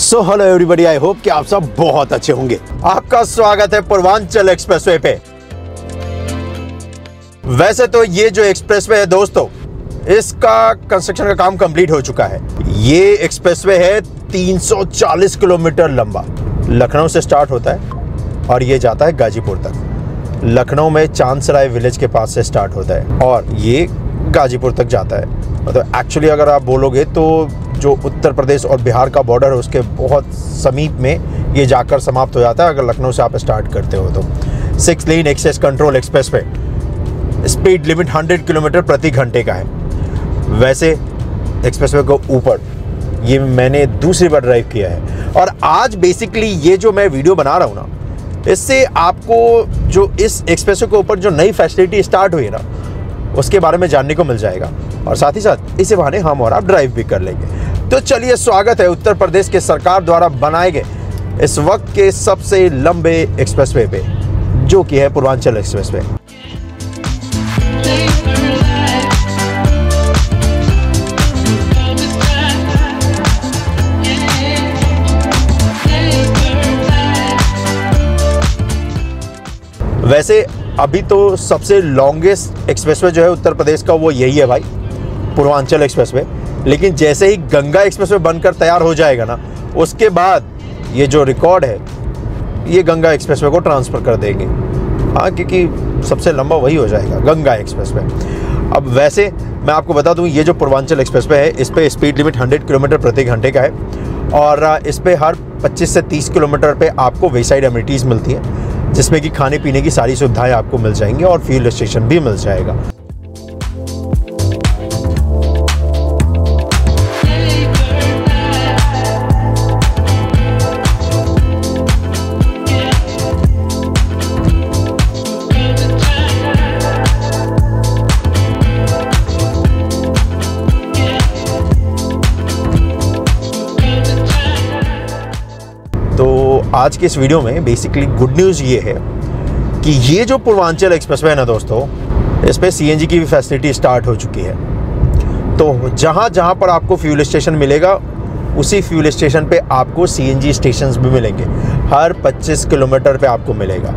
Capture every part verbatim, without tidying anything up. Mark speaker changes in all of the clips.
Speaker 1: So hello everybody, I hope कि आप सब बहुत अच्छे होंगे। आपका स्वागत है पूर्वांचल एक्सप्रेसवे पे। वैसे तो ये जो एक्सप्रेसवे है दोस्तों, इसका कंस्ट्रक्शन का काम कंप्लीट हो चुका है। ये एक्सप्रेसवे है तीन सौ चालीस किलोमीटर लंबा। लखनऊ से स्टार्ट होता है और ये जाता है गाजीपुर तक। लखनऊ में चांदसराय विलेज के पास से स्टार्ट होता है और ये गाजीपुर तक जाता है। मतलब एक्चुअली अगर आप बोलोगे तो जो उत्तर प्रदेश और बिहार का बॉर्डर है उसके बहुत समीप में ये जाकर समाप्त हो जाता है अगर लखनऊ से आप स्टार्ट करते हो तो। Six lane access control expressway, speed limit सौ किलोमीटर प्रति घंटे का है। वैसे एक्सप्रेसवे को ऊपर ये मैंने दूसरी बार ड्राइव किया है और आज बेसिकली ये जो मैं वीडियो बना रहा हूँ ना, इससे आपको जो इस एक्सप्रेसवे के ऊपर जो नई फैसिलिटी स्टार्ट हुई है ना, उसके बारे में जानने को मिल जाएगा और साथ ही साथ इसी बहाने हम और आप ड्राइव भी कर लेंगे। तो चलिए, स्वागत है उत्तर प्रदेश के सरकार द्वारा बनाए गए इस वक्त के सबसे लंबे एक्सप्रेसवे पे, जो कि है पूर्वांचल एक्सप्रेसवे। वैसे अभी तो सबसे लॉन्गेस्ट एक्सप्रेसवे जो है उत्तर प्रदेश का वो यही है भाई, पूर्वांचल एक्सप्रेसवे। लेकिन जैसे ही गंगा एक्सप्रेसवे बनकर तैयार हो जाएगा ना, उसके बाद ये जो रिकॉर्ड है ये गंगा एक्सप्रेसवे को ट्रांसफ़र कर देंगे। हाँ, क्योंकि सबसे लंबा वही हो जाएगा, गंगा एक्सप्रेसवे। अब वैसे मैं आपको बता दूं, ये जो पूर्वांचल एक्सप्रेसवे है इस पर स्पीड लिमिट सौ किलोमीटर प्रति घंटे का है और इस पर हर पच्चीस से तीस किलोमीटर पे आपको वेसाइड एमिनिटीज़ मिलती हैं, जिसमें कि खाने पीने की सारी सुविधाएं आपको मिल जाएंगी और फ्यूल स्टेशन भी मिल जाएगा। तो आज के इस वीडियो में बेसिकली गुड न्यूज़ ये है कि ये जो पूर्वांचल एक्सप्रेसवे है ना दोस्तों, इस पे सीएनजी की भी फैसिलिटी स्टार्ट हो चुकी है। तो जहाँ जहाँ पर आपको फ्यूल स्टेशन मिलेगा, उसी फ्यूल स्टेशन पे आपको सीएनजी स्टेशंस भी मिलेंगे। हर पच्चीस किलोमीटर पे आपको मिलेगा।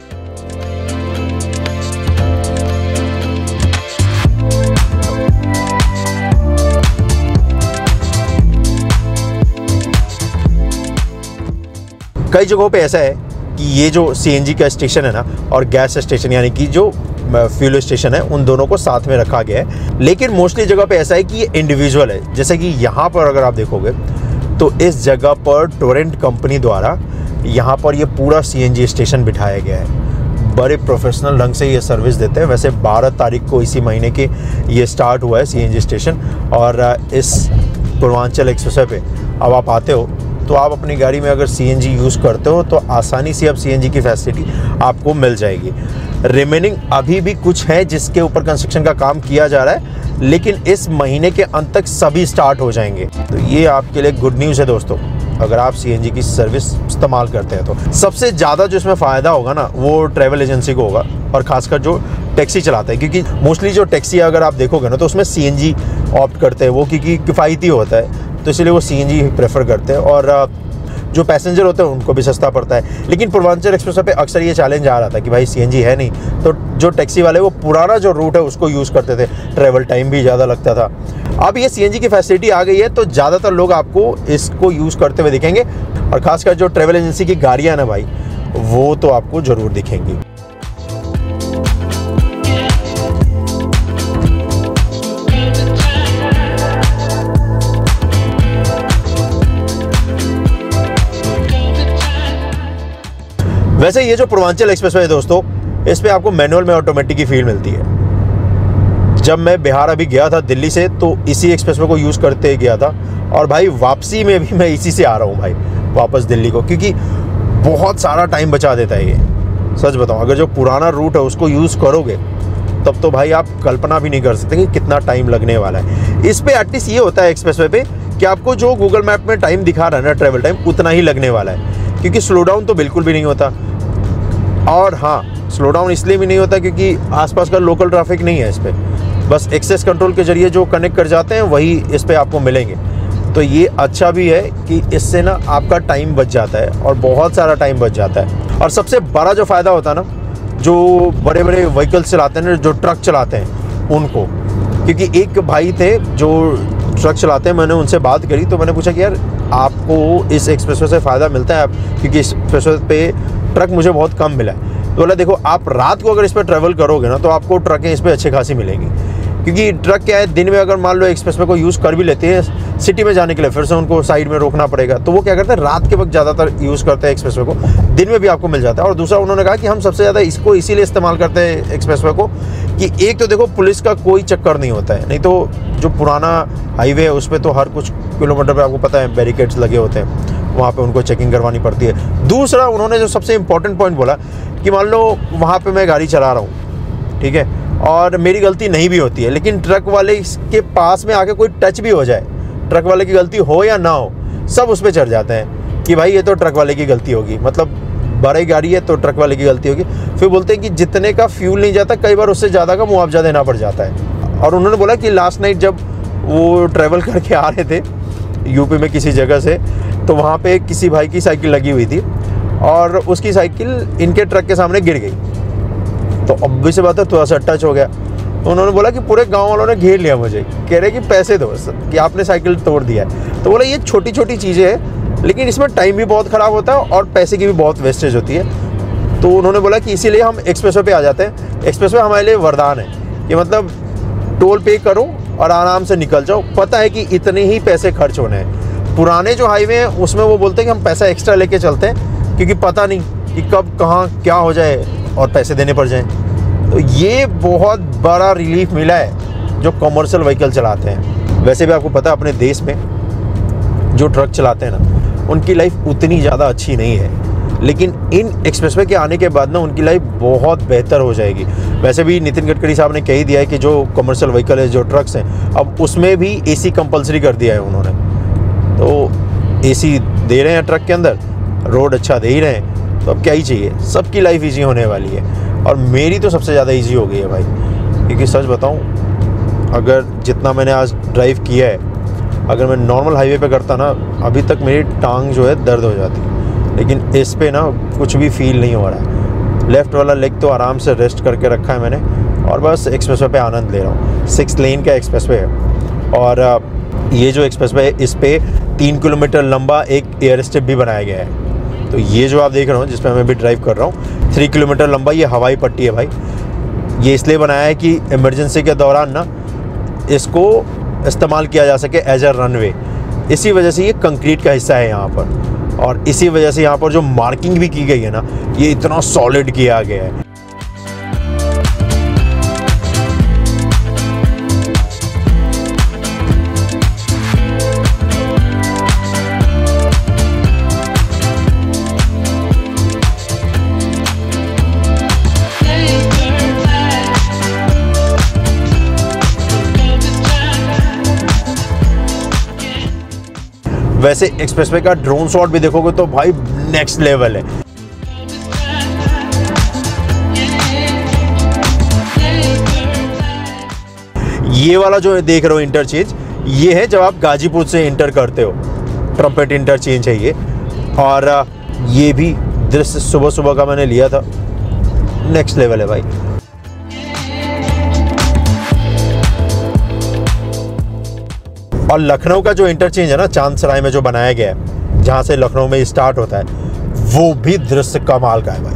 Speaker 1: कई जगहों पे ऐसा है कि ये जो सीएनजी का स्टेशन है ना और गैस स्टेशन यानी कि जो फ्यूल स्टेशन है, उन दोनों को साथ में रखा गया है। लेकिन मोस्टली जगह पे ऐसा है कि ये इंडिविजुअल है। जैसे कि यहाँ पर अगर आप देखोगे तो इस जगह पर टोरेंट कंपनी द्वारा यहाँ पर ये पूरा सीएनजी स्टेशन बिठाया गया है। बड़े प्रोफेशनल ढंग से ये सर्विस देते हैं। वैसे बारह तारीख को इसी महीने के ये स्टार्ट हुआ है सीएनजी स्टेशन और इस पूर्वांचल एक्सप्रेसवे पे अब आप आते हो तो आप अपनी गाड़ी में अगर सीएनजी यूज़ करते हो तो आसानी से अब सीएनजी की फैसिलिटी आपको मिल जाएगी। रिमेनिंग अभी भी कुछ है जिसके ऊपर कंस्ट्रक्शन का काम किया जा रहा है, लेकिन इस महीने के अंत तक सभी स्टार्ट हो जाएंगे। तो ये आपके लिए गुड न्यूज़ है दोस्तों, अगर आप सीएनजी की सर्विस इस्तेमाल करते हैं तो। सबसे ज़्यादा जो इसमें फ़ायदा होगा ना, वो ट्रैवल एजेंसी को होगा और ख़ासकर जो टैक्सी चलाते हैं, क्योंकि मोस्टली जो टैक्सी अगर आप देखोगे ना तो उसमें सीएनजी ऑप्ट करते हैं वो, क्योंकि किफ़ायती होता है तो इसलिए वो सीएनजी प्रेफर करते हैं और जो पैसेंजर होते हैं उनको भी सस्ता पड़ता है। लेकिन पूर्वांचल एक्सप्रेसवे पे अक्सर ये चैलेंज आ रहा था कि भाई सीएनजी है नहीं, तो जो टैक्सी वाले वो पुराना जो रूट है उसको यूज़ करते थे, ट्रैवल टाइम भी ज़्यादा लगता था। अब ये सीएनजी की फैसिलिटी आ गई है तो ज़्यादातर लोग आपको इसको यूज़ करते हुए दिखेंगे और ख़ासकर जो ट्रैवल एजेंसी की गाड़ियाँ ना भाई, वो तो आपको ज़रूर दिखेंगी। वैसे ये जो पूर्वांचल एक्सप्रेसवे है दोस्तों, इस पे आपको मैनुअल में ऑटोमेटिक की फील मिलती है। जब मैं बिहार अभी गया था दिल्ली से तो इसी एक्सप्रेसवे को यूज़ करते गया था और भाई वापसी में भी मैं इसी से आ रहा हूँ भाई वापस दिल्ली को, क्योंकि बहुत सारा टाइम बचा देता है ये। सच बताऊँ, अगर जो पुराना रूट है उसको यूज़ करोगे तब तो भाई आप कल्पना भी नहीं कर सकते कि कितना टाइम लगने वाला है। इस पर एटलीस्ट ये होता है एक्सप्रेसवे पे कि आपको जो गूगल मैप में टाइम दिखा रहा है ना, ट्रैवल टाइम, उतना ही लगने वाला है, क्योंकि स्लो डाउन तो बिल्कुल भी नहीं होता। और हाँ, स्लो डाउन इसलिए भी नहीं होता क्योंकि आसपास का लोकल ट्रैफिक नहीं है इस पर, बस एक्सेस कंट्रोल के जरिए जो कनेक्ट कर जाते हैं वही इस पर आपको मिलेंगे। तो ये अच्छा भी है कि इससे ना आपका टाइम बच जाता है और बहुत सारा टाइम बच जाता है। और सबसे बड़ा जो फ़ायदा होता है ना, जो बड़े बड़े व्हीकल्स चलाते हैं ना, जो ट्रक चलाते हैं उनको, क्योंकि एक भाई थे जो ट्रक चलाते हैं, मैंने उनसे बात करी तो मैंने पूछा कि यार आपको इस एक्सप्रेसवे से फ़ायदा मिलता है आप, क्योंकि इस एक्सप्रेसवे पे ट्रक मुझे बहुत कम मिला है। तो बोला देखो, आप रात को अगर इस पर ट्रैवल करोगे ना तो आपको ट्रकें इस पर अच्छी खासी मिलेंगी, क्योंकि ट्रक क्या है, दिन में अगर मान लो एक्सप्रेसवे को यूज़ कर भी लेते हैं सिटी में जाने के लिए, फिर से उनको साइड में रोकना पड़ेगा। तो वो क्या करते हैं, रात के वक्त ज़्यादातर यूज़ करते हैं एक्सप्रेसवे को, दिन में भी आपको मिल जाता है। और दूसरा उन्होंने कहा कि हम सबसे ज़्यादा इसको इसीलिए इस्तेमाल करते हैं एक्सप्रेसवे को कि एक तो देखो पुलिस का कोई चक्कर नहीं होता है, नहीं तो जो पुराना हाईवे है उस पर तो हर कुछ किलोमीटर पर आपको पता है बैरिकेड्स लगे होते हैं, वहाँ पे उनको चेकिंग करवानी पड़ती है। दूसरा उन्होंने जो सबसे इम्पोर्टेंट पॉइंट बोला कि मान लो वहाँ पे मैं गाड़ी चला रहा हूँ, ठीक है, और मेरी गलती नहीं भी होती है, लेकिन ट्रक वाले के पास में आके कोई टच भी हो जाए, ट्रक वाले की गलती हो या ना हो, सब उस पर चढ़ जाते हैं कि भाई ये तो ट्रक वाले की गलती होगी, मतलब बड़ी गाड़ी है तो ट्रक वाले की गलती होगी। फिर बोलते हैं कि जितने का फ्यूल नहीं जाता, कई बार उससे ज़्यादा का मुआवजा देना पड़ जाता है। और उन्होंने बोला कि लास्ट नाइट जब वो ट्रैवल करके आ रहे थे यूपी में किसी जगह से, तो वहाँ पे किसी भाई की साइकिल लगी हुई थी और उसकी साइकिल इनके ट्रक के सामने गिर गई। तो ऑब्वियस बात है, थोड़ा सा टच हो गया। तो उन्होंने बोला कि पूरे गांव वालों ने घेर लिया मुझे, कह रहे कि पैसे दो कि आपने साइकिल तोड़ दिया है। तो बोला ये छोटी छोटी चीज़ें हैं, लेकिन इसमें टाइम भी बहुत ख़राब होता है और पैसे की भी बहुत वेस्टेज होती है। तो उन्होंने बोला कि इसीलिए हम एक्सप्रेसवे पे आ जाते हैं। एक्सप्रेसवे हमारे लिए वरदान है कि मतलब टोल पे करो और आराम से निकल जाओ, पता है कि इतने ही पैसे खर्च होने हैं। पुराने जो हाईवे हैं उसमें वो बोलते हैं कि हम पैसा एक्स्ट्रा लेके चलते हैं, क्योंकि पता नहीं कि कब कहाँ क्या हो जाए और पैसे देने पड़ जाएं। तो ये बहुत बड़ा रिलीफ मिला है जो कमर्शियल व्हीकल चलाते हैं। वैसे भी आपको पता है अपने देश में जो ट्रक चलाते हैं ना, उनकी लाइफ उतनी ज़्यादा अच्छी नहीं है, लेकिन इन एक्सप्रेसवे के आने के बाद ना उनकी लाइफ बहुत बेहतर हो जाएगी। वैसे भी नितिन गडकरी साहब ने कह ही दिया है कि जो कमर्शियल व्हीकल है, जो ट्रक्स हैं, अब उसमें भी एसी कंपलसरी कर दिया है उन्होंने। तो एसी दे रहे हैं ट्रक के अंदर, रोड अच्छा दे ही रहे हैं, तो अब क्या ही चाहिए, सबकी लाइफ ईजी होने वाली है। और मेरी तो सबसे ज़्यादा ईजी हो गई है भाई, क्योंकि सच बताऊँ, अगर जितना मैंने आज ड्राइव किया है, अगर मैं नॉर्मल हाईवे पे करता ना, अभी तक मेरी टांग जो है दर्द हो जाती, लेकिन इस पे ना कुछ भी फील नहीं हो रहा है। लेफ़्ट वाला लेग तो आराम से रेस्ट करके रखा है मैंने, और बस एक्सप्रेसवे पे आनंद ले रहा हूँ। सिक्स लेन का एक्सप्रेसवे है, और ये जो एक्सप्रेसवे है इस पे तीन किलोमीटर लंबा एक एयर स्ट्रिप भी बनाया गया है। तो ये जो आप देख रहे हो जिस पर मैं भी ड्राइव कर रहा हूँ, थ्री किलोमीटर लंबा ये हवाई पट्टी है भाई। ये इसलिए बनाया है कि इमरजेंसी के दौरान ना इसको इस्तेमाल किया जा सके एज अ रनवे। इसी वजह से ये कंक्रीट का हिस्सा है यहाँ पर, और इसी वजह से यहाँ पर जो मार्किंग भी की गई है ना, ये इतना सॉलिड किया गया है। वैसे एक्सप्रेसवे का ड्रोन शॉट भी देखोगे तो भाई नेक्स्ट लेवल है। ये वाला जो देख रहे हो इंटरचेंज, ये है जब आप गाजीपुर से इंटर करते हो, ट्रम्पेट इंटरचेंज है ये। और ये भी दृश्य सुबह सुबह का मैंने लिया था, नेक्स्ट लेवल है भाई। और लखनऊ का जो इंटरचेंज है ना, चांदसराय में जो बनाया गया है, जहाँ से लखनऊ में स्टार्ट होता है, वो भी दृश्य कमाल का है भाई।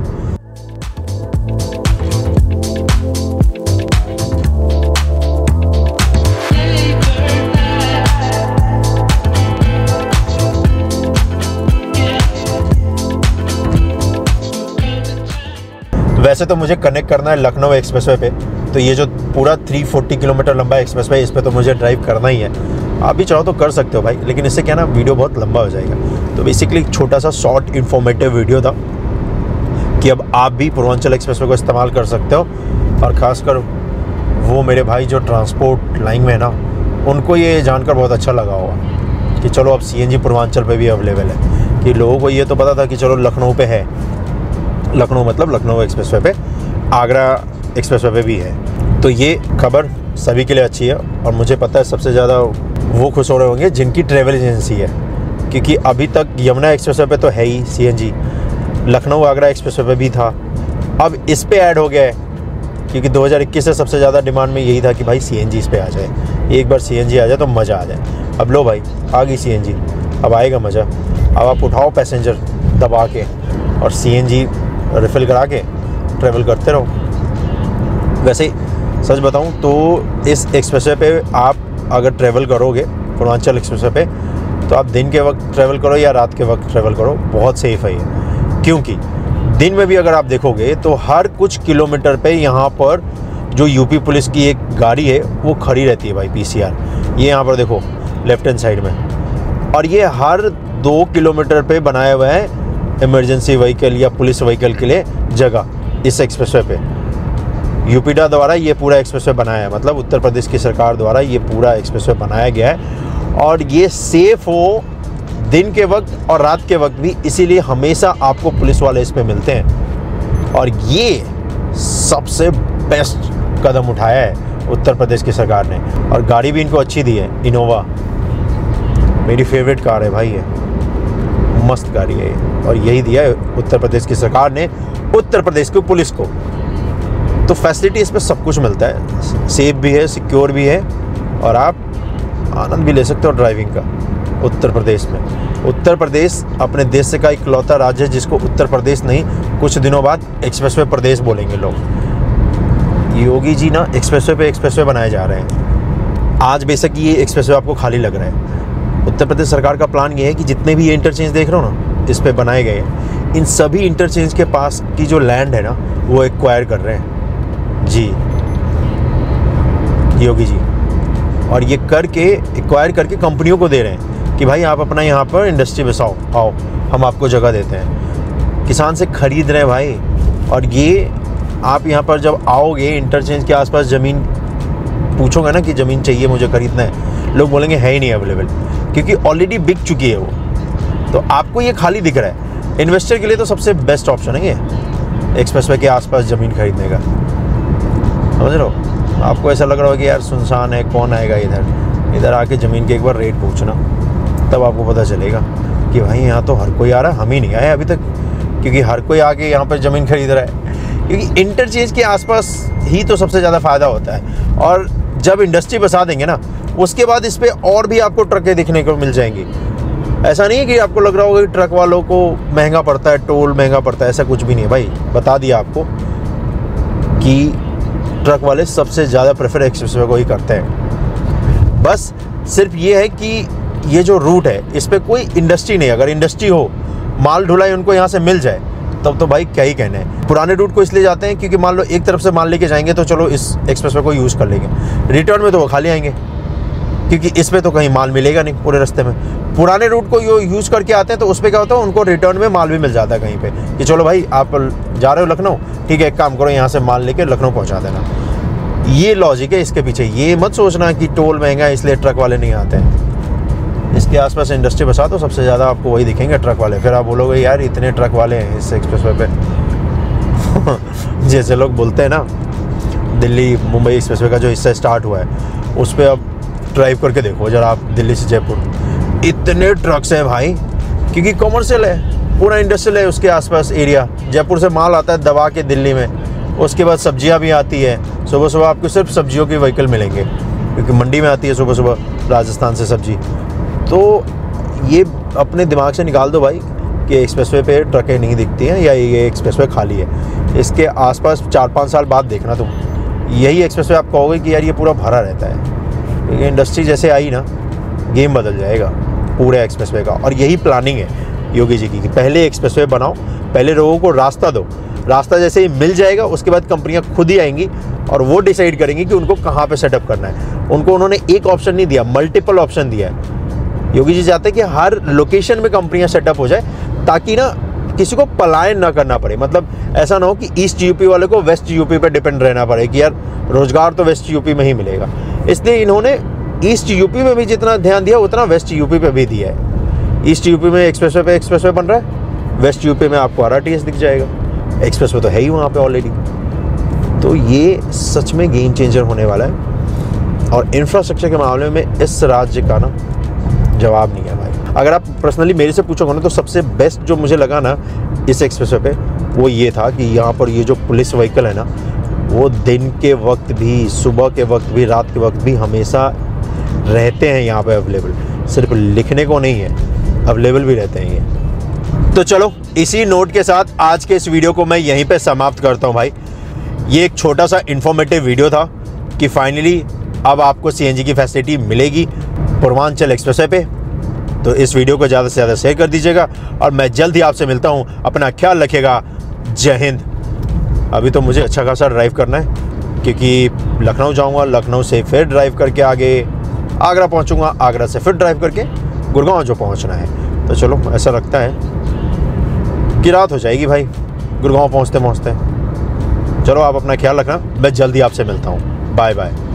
Speaker 1: वैसे तो मुझे कनेक्ट करना है लखनऊ एक्सप्रेसवे पे, तो ये जो पूरा तीन सौ चालीस किलोमीटर लंबा एक्सप्रेसवे है, इस पे तो मुझे ड्राइव करना ही है। आप भी चाहो तो कर सकते हो भाई, लेकिन इससे क्या ना वीडियो बहुत लंबा हो जाएगा। तो बेसिकली एक छोटा सा शॉर्ट इन्फॉर्मेटिव वीडियो था कि अब आप भी पूर्वांचल एक्सप्रेसवे को इस्तेमाल कर सकते हो। और ख़ासकर वो मेरे भाई जो ट्रांसपोर्ट लाइन में है ना, उनको ये जानकर बहुत अच्छा लगा होगा कि चलो अब सी एन जी पूर्वांचल पे भी अवेलेबल है। कि लोगों को ये तो पता था कि चलो लखनऊ पे है, लखनऊ मतलब लखनऊ एक्सप्रेसवे पे, आगरा एक्सप्रेसवे पे भी है। तो ये खबर सभी के लिए अच्छी है, और मुझे पता है सबसे ज़्यादा वो खुश हो रहे होंगे जिनकी ट्रैवल एजेंसी है, क्योंकि अभी तक यमुना एक्सप्रेस वे पे तो है ही CNG, Lucknow Agra express way पे भी था, अब इस पे ऐड हो गया है, क्योंकि दो हज़ार इक्कीस से सबसे ज़्यादा डिमांड में यही था कि भाई सीएनजी इस पे आ जाए, एक बार सीएनजी आ जाए तो मज़ा आ जाए। अब लो भाई आ गई सीएनजी, अब आएगा मज़ा। अब आप उठाओ पैसेंजर दबा के और सीएनजी रिफ़िल करा के ट्रैवल करते रहो। वैसे सच बताऊं तो इस एक्सप्रेसवे पे आप अगर ट्रैवल करोगे पूर्वांचल एक्सप्रेसवे पे, तो आप दिन के वक्त ट्रैवल करो या रात के वक्त ट्रैवल करो, बहुत सेफ़ है ये। क्योंकि दिन में भी अगर आप देखोगे तो हर कुछ किलोमीटर पे यहाँ पर जो यूपी पुलिस की एक गाड़ी है वो खड़ी रहती है भाई, पीसीआर। ये यहाँ पर देखो लेफ्ट हैंड साइड में, और ये हर दो किलोमीटर पे बनाया हुआ है इमरजेंसी व्हीकल या पुलिस व्हीकल के लिए जगह इस एक्सप्रेसवे पे। यूपीडा द्वारा ये पूरा एक्सप्रेसवे बनाया है, मतलब उत्तर प्रदेश की सरकार द्वारा ये पूरा एक्सप्रेसवे बनाया गया है, और ये सेफ़ हो दिन के वक्त और रात के वक्त भी, इसीलिए हमेशा आपको पुलिस वाले इस पे मिलते हैं। और ये सबसे बेस्ट कदम उठाया है उत्तर प्रदेश की सरकार ने, और गाड़ी भी इनको अच्छी दी है। इनोवा मेरी फेवरेट कार है भाई, ये मस्त गाड़ी है, और यही दिया है उत्तर प्रदेश की सरकार ने उत्तर प्रदेश की पुलिस को। तो फैसिलिटी इसमें सब कुछ मिलता है, सेफ भी है, सिक्योर भी है, और आप आनंद भी ले सकते हो ड्राइविंग का उत्तर प्रदेश में। उत्तर प्रदेश अपने देश का इकलौता राज्य है जिसको उत्तर प्रदेश नहीं, कुछ दिनों बाद एक्सप्रेसवे प्रदेश बोलेंगे लोग। योगी जी ना एक्सप्रेसवे पे एक्सप्रेसवे बनाए जा रहे हैं। आज बेशक ये एक्सप्रेसवे आपको खाली लग रहा है, उत्तर प्रदेश सरकार का प्लान ये है कि जितने भी ये इंटरचेंज देख रहे हो ना इस पे बनाए गए हैं, इन सभी इंटरचेंज के पास की जो लैंड है ना वो एक्वायर कर रहे हैं जी योगी जी, और ये करके एक्वायर करके कंपनियों को दे रहे हैं कि भाई आप अपना यहाँ पर इंडस्ट्री बसाओ, आओ हम आपको जगह देते हैं। किसान से खरीद रहे हैं भाई, और ये आप यहाँ पर जब आओगे इंटरचेंज के आसपास ज़मीन पूछोगे ना कि ज़मीन चाहिए मुझे खरीदना है, लोग बोलेंगे है ही नहीं अवेलेबल, क्योंकि ऑलरेडी बिक चुकी है वो। तो आपको ये खाली दिख रहा है, इन्वेस्टर के लिए तो सबसे बेस्ट ऑप्शन है ये एक्सप्रेसवे के आसपास ज़मीन खरीदने का, समझ रहे हो। आपको ऐसा लग रहा हो कि यार सुनसान है, कौन आएगा इधर, इधर आके ज़मीन के एक बार रेट पूछना, तब आपको पता चलेगा कि भाई यहाँ तो हर कोई आ रहा है, हम ही नहीं आए अभी तक, क्योंकि हर कोई आके यहाँ पर ज़मीन खरीद रहा है। क्योंकि इंटरचेंज के आसपास ही तो सबसे ज़्यादा फ़ायदा होता है, और जब इंडस्ट्री बसा देंगे ना उसके बाद इस पर और भी आपको ट्रकें दिखने को मिल जाएंगी। ऐसा नहीं है कि आपको लग रहा होगा कि ट्रक वालों को महंगा पड़ता है, टोल महंगा पड़ता है, ऐसा कुछ भी नहीं है भाई। बता दिया आपको कि ट्रक वाले सबसे ज़्यादा प्रेफर एक्सप्रेसवे को ही करते हैं। बस सिर्फ ये है कि ये जो रूट है इस पर कोई इंडस्ट्री नहीं, अगर इंडस्ट्री हो, माल ढुलाई उनको यहाँ से मिल जाए, तब तो भाई क्या ही कहने हैं। पुराने रूट को इसलिए जाते हैं क्योंकि मान लो एक तरफ से माल लेके जाएंगे तो चलो इस एक्सप्रेसवे को यूज़ कर लेंगे, रिटर्न में तो वो खाली आएंगे, क्योंकि इस पर तो कहीं माल मिलेगा नहीं पूरे रास्ते में। पुराने रूट को यो यूज़ करके आते हैं तो उस पर क्या होता है, उनको रिटर्न में माल भी मिल जाता है कहीं पे, कि चलो भाई आप जा रहे हो लखनऊ, ठीक है एक काम करो यहाँ से माल लेके लखनऊ पहुँचा देना। ये लॉजिक है इसके पीछे। ये मत सोचना कि टोल महंगा है इसलिए ट्रक वाले नहीं आते हैं। इसके आसपास इंडस्ट्री बसा तो सबसे ज़्यादा आपको वही दिखेंगे ट्रक वाले। फिर आप बोलोगे यार इतने ट्रक वाले हैं इस एक्सप्रेसवे पे जैसे लोग बोलते हैं ना, दिल्ली मुंबई एक्सप्रेसवे का जो हिस्सा स्टार्ट हुआ है उस पर अब ड्राइव करके देखो जरा आप, दिल्ली से जयपुर इतने ट्रक्स हैं भाई, क्योंकि कॉमर्शियल है, पूरा इंडस्ट्रियल है उसके आसपास एरिया। जयपुर से माल आता है दबा के दिल्ली में, उसके बाद सब्जियां भी आती है। सुबह सुबह आपको सिर्फ सब्जियों के व्हीकल मिलेंगे, क्योंकि मंडी में आती है सुबह सुबह राजस्थान से सब्जी। तो ये अपने दिमाग से निकाल दो भाई कि एक्सप्रेसवे पे ट्रकें नहीं दिखती हैं या ये एक्सप्रेसवे खाली है। इसके आसपास चार पाँच साल बाद देखना तुम, यही एक्सप्रेसवे आप कहोगे कि यार ये पूरा भरा रहता है। ये इंडस्ट्री जैसे आई ना, गेम बदल जाएगा पूरे एक्सप्रेसवे का। और यही प्लानिंग है योगी जी की कि पहले एक्सप्रेसवे बनाओ, पहले लोगों को रास्ता दो, रास्ता जैसे ही मिल जाएगा उसके बाद कंपनियां खुद ही आएंगी और वो डिसाइड करेंगी कि उनको कहाँ पे सेटअप करना है। उनको उन्होंने एक ऑप्शन नहीं दिया, मल्टीपल ऑप्शन दिया है। योगी जी चाहते हैं कि हर लोकेशन में कंपनियां सेटअप हो जाए, ताकि ना किसी को पलायन ना करना पड़े। मतलब ऐसा ना हो कि ईस्ट यूपी वाले को वेस्ट यूपी पे डिपेंड रहना पड़े कि यार रोजगार तो वेस्ट यूपी में ही मिलेगा। इसलिए इन्होंने ईस्ट यूपी में भी जितना ध्यान दिया उतना वेस्ट यूपी पे भी दिया है। ईस्ट यूपी में एक्सप्रेसवे पे एक्सप्रेसवे बन रहा है, वेस्ट यूपी में आपको आर आर टी एस दिख जाएगा। एक्सप्रेसवे तो है ही वहाँ पे ऑलरेडी। तो ये सच में गेम चेंजर होने वाला है। और इंफ्रास्ट्रक्चर के मामले में इस राज्य का ना जवाब नहीं है भाई। अगर आप पर्सनली मेरे से पूछोगे ना तो सबसे बेस्ट जो मुझे लगा ना इस एक्सप्रेसवे पे वो ये था कि यहाँ पर ये जो पुलिस व्हीकल है ना वो दिन के वक्त भी, सुबह के वक्त भी, रात के वक्त भी हमेशा रहते हैं यहाँ पे अवेलेबल। सिर्फ लिखने को नहीं है, अवेलेबल भी रहते हैं ये। तो चलो इसी नोट के साथ आज के इस वीडियो को मैं यहीं पे समाप्त करता हूँ भाई। ये एक छोटा सा इन्फॉर्मेटिव वीडियो था कि फाइनली अब आपको सीएनजी की फैसिलिटी मिलेगी पूर्वांचल एक्सप्रेसवे पे। तो इस वीडियो को ज़्यादा से ज़्यादा शेयर कर दीजिएगा और मैं जल्द ही आपसे मिलता हूँ। अपना ख्याल रखिएगा। जय हिंद। अभी तो मुझे अच्छा खासा ड्राइव करना है क्योंकि लखनऊ जाऊँगा, लखनऊ से फिर ड्राइव करके आगे आगरा पहुँचूँगा, आगरा से फिर ड्राइव करके गुड़गांव जो पहुँचना है। तो चलो ऐसा लगता है कि रात हो जाएगी भाई गुड़गांव पहुँचते पहुँचते। चलो आप अपना ख्याल रखना, मैं जल्दी आपसे मिलता हूँ। Bye bye.